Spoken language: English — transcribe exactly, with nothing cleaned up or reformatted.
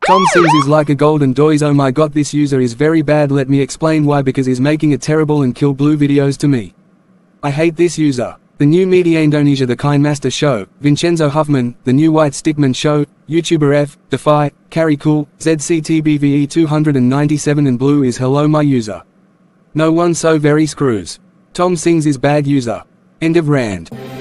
Tom Sings is like a golden doise. Oh my god, this user is very bad. Let me explain why. Because he's making a terrible and kill blue videos to me. I hate this user. The new Media Indonesia, the Kindmaster Show, Vincenzo Huffman, the new White Stickman Show, YouTuber F, Defy, Carry Cool, Z C T B V E two ninety-seven and blue is hello my user. No one so very screws. Tom Sings is bad user. End of rant.